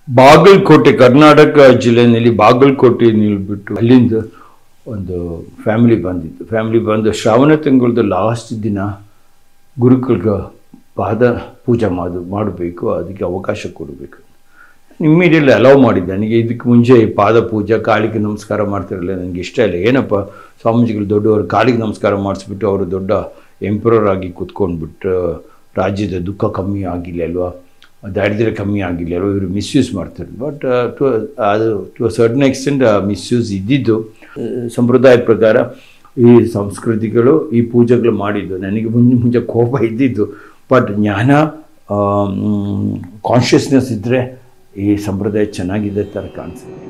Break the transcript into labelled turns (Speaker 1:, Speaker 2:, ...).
Speaker 1: ಬಾಗಲಕೋಟೆ ಕರ್ನಾಟಕ ಜಿಲ್ಲೆಯಲ್ಲಿ ಬಾಗಲಕೋಟೆ ನಿಲ್ಬಿಟ್ಟು ಅಲ್ಲಿಂದ ಒಂದು ಫ್ಯಾಮಿಲಿ ಬಂದು ಶ್ರಾವಣ ತಿಂಗಳದ ಲಾಸ್ಟ್ ದಿನ ಗುರುಕುಲ್ಗೆ ಪಾದ ಪೂಜೆ ಮಾಡಬೇಕು, ಅದಕ್ಕೆ ಅವಕಾಶ ಕೊಡಬೇಕು. ಇಮ್ಮಿಡಿಯೇಟ್ಲಿ ಅಲೌ ಮಾಡಿದ್ದೆ. ನನಗೆ ಇದಕ್ಕೆ ಮುಂಚೆ ಪಾದ ಪೂಜೆ ಕಾಲಿಗೆ ನಮಸ್ಕಾರ ಮಾಡ್ತಿರಲಿಲ್ಲ, ನನಗೆ ಇಷ್ಟ ಇಲ್ಲ. ಏನಪ್ಪ ಸ್ವಾಮೀಜಿಗಳು ದೊಡ್ಡವರು ಕಾಲಿಗೆ ನಮಸ್ಕಾರ ಮಾಡಿಸ್ಬಿಟ್ಟು ಅವರು ದೊಡ್ಡ ಎಂಪರರ್ ಆಗಿ ಕೂತ್ಕೊಂಡ್ಬಿಟ್ಟು ರಾಜ್ಯದ ದುಃಖ ಕಮ್ಮಿ ಆಗಿಲ್ಲ ಅಲ್ವಾ, ದಾರಿದ್ರ್ಯ ಕಮ್ಮಿ ಆಗಿಲ್ಲ ಅಲ್ವಾ, ಇವರು ಮಿಸ್ಯೂಸ್ ಮಾಡ್ತಾರೆ. But to a certain extent misuse ಇದ್ದಿದ್ದು. ಸಂಪ್ರದಾಯ ಪ್ರಕಾರ ಈ ಸಂಸ್ಕೃತಿಗಳು ಈ ಪೂಜೆಗಳು ಮಾಡಿದ್ದು. ನನಗೆ ಮುಂಚೆ ಕೋಪ ಇದ್ದಿದ್ದು, ಬಟ್ ಜ್ಞಾನ ಕಾನ್ಷಿಯಸ್ನೆಸ್ ಇದ್ದರೆ ಈ ಸಂಪ್ರದಾಯ ಚೆನ್ನಾಗಿದೆ ಥರ ಕಾಣಿಸುತ್ತೆ.